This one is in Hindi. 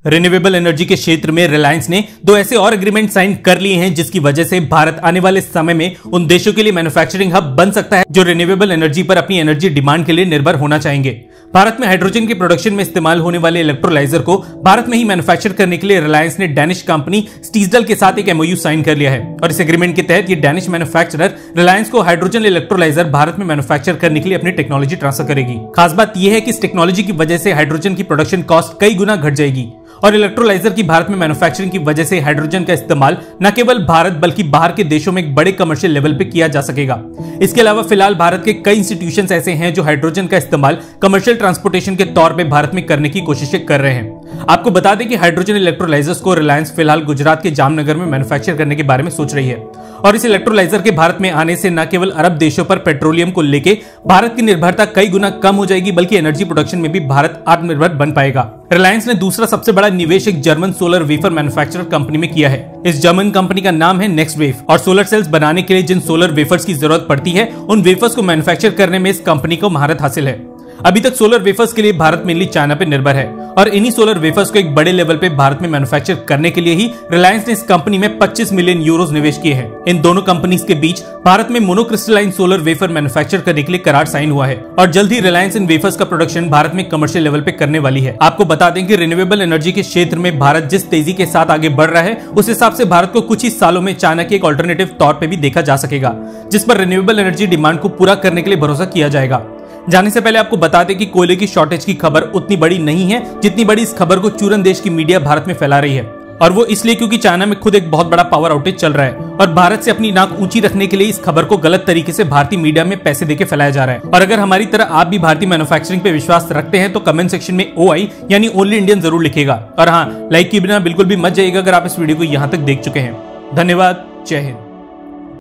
रिन्यूएबल एनर्जी के क्षेत्र में रिलायंस ने दो ऐसे और एग्रीमेंट साइन कर लिए हैं जिसकी वजह से भारत आने वाले समय में उन देशों के लिए मैन्युफैक्चरिंग हब बन सकता है जो रिन्यूएबल एनर्जी पर अपनी एनर्जी डिमांड के लिए निर्भर होना चाहेंगे। भारत में हाइड्रोजन के प्रोडक्शन में इस्तेमाल होने वाले इलेक्ट्रोलाइजर को भारत में ही मैन्युफैक्चर करने के लिए रिलायंस ने डैनिश कंपनी स्टीजडल के साथ एक एमओयू साइन कर लिया है और इस एग्रीमेंट के तहत ये डैनिश मैन्युफैक्चरर रिलायंस को हाइड्रोजन इलेक्ट्रोलाइजर भारत में मैन्युफैक्चर करने के लिए अपनी टेक्नोलॉजी ट्रांसफर करेगी। खास बात यह है कि इस टेक्नोलॉजी की वजह से हाइड्रोजन की प्रोडक्शन कॉस्ट कई गुना घट जाएगी और इलेक्ट्रोलाइजर की भारत में मैन्युफैक्चरिंग की वजह से हाइड्रोजन का इस्तेमाल न केवल भारत बल्कि बाहर के देशों में एक बड़े कमर्शियल लेवल पे किया जा सकेगा। इसके अलावा फिलहाल भारत के कई इंस्टीट्यूशंस ऐसे हैं जो हाइड्रोजन का इस्तेमाल कमर्शियल ट्रांसपोर्टेशन के तौर पे भारत में करने की कोशिशें कर रहे हैं। आपको बता दें कि हाइड्रोजन इलेक्ट्रोलाइजर्स को रिलायंस फिलहाल गुजरात के जामनगर में मैन्युफैक्चर करने के बारे में सोच रही है और इस इलेक्ट्रोलाइजर के भारत में आने से न केवल अरब देशों पर पेट्रोलियम को लेकर भारत की निर्भरता कई गुना कम हो जाएगी बल्कि एनर्जी प्रोडक्शन में भी भारत आत्मनिर्भर बन पाएगा। रिलायंस ने दूसरा सबसे बड़ा निवेश एक German solar wafer manufacturer company में किया है। इस जर्मन कंपनी का नाम है नेक्स्ट वेव और सोलर सेल्स बनाने के लिए जिन सोलर वेफर्स की जरूरत पड़ती है उन वेफर्स को मैन्युफैक्चर करने में इस कंपनी को महारत हासिल है। अभी तक सोलर वेफर्स के लिए भारत मेनली चाइना पे निर्भर है और इन्हीं सोलर वेफर्स को एक बड़े लेवल पे भारत में मैन्युफैक्चर करने के लिए ही रिलायंस ने इस कंपनी में 25 मिलियन यूरोस निवेश किए हैं। इन दोनों कंपनीज के बीच भारत में मोनोक्रिस्टलाइन सोलर वेफर मैन्युफैक्चर करने के लिए करार साइन हुआ है और जल्द ही रिलायंस इन वेफर्स का प्रोडक्शन भारत में कमर्शियल लेवल पे करने वाली है। आपको बता दें कि रिन्यूएबल एनर्जी के क्षेत्र में भारत जिस तेजी के साथ आगे बढ़ रहा है उस हिसाब से भारत को कुछ ही सालों में चाइना के एक ऑल्टरनेटिव तौर पर भी देखा जा सकेगा जिस पर रिन्यूएबल एनर्जी डिमांड को पूरा करने के लिए भरोसा किया जाएगा। जाने से पहले आपको बता दें कि कोयले की शॉर्टेज की खबर उतनी बड़ी नहीं है जितनी बड़ी इस खबर को चूरन देश की मीडिया भारत में फैला रही है और वो इसलिए क्योंकि चाइना में खुद एक बहुत बड़ा पावर आउटेज चल रहा है और भारत से अपनी नाक ऊंची रखने के लिए इस खबर को गलत तरीके से भारतीय मीडिया में पैसे देके फैलाया जा रहा है। और अगर हमारी तरह आप भी भारतीय मैन्युफैक्चरिंग पे विश्वास रखते हैं तो कमेंट सेक्शन में OI यानी ओनली इंडियन जरूर लिखेगा और हाँ, लाइक के बिना बिल्कुल भी मत जाइएगा अगर आप इस वीडियो को यहाँ तक देख चुके हैं। धन्यवाद। जय हिंद।